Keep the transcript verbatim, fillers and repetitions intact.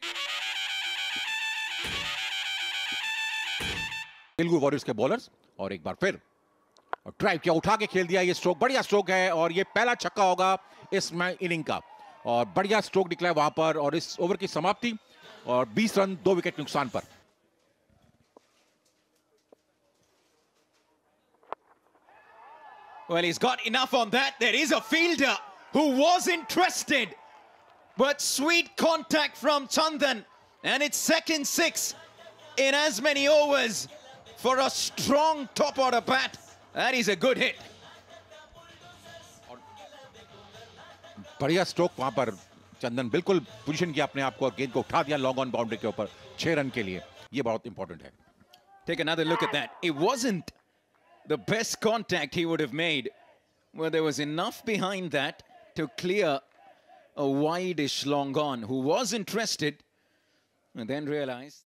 Telugu warriors के bowlers और एक बार फिर और ड्राइव किया, उठा के खेल दिया। ये स्ट्रोक बढ़िया स्ट्रोक है और ये पहला छक्का होगा इस इनिंग का और बढ़िया स्ट्रोक निकला है वहां पर और इस ओवर की समाप्ति और बीस रन दो विकेट नुकसान पर। Well, he's got enough on that. There is a fielder who was interested, but sweet contact from Chandan, and it's second six in as many overs for a strong top order bat. That is a good hit. बढ़िया stroke वहां पर चंदन बिल्कुल position किया अपने आप को और गेंद को उठा दिया लॉन्ग ऑन बाउंड्री के ऊपर छह रन के लिए। ये बहुत इंपॉर्टेंट है। Take another look at that. It wasn't the best contact he would have made, where there was enough behind that to clear a wide-ish long on, who was interested and then realized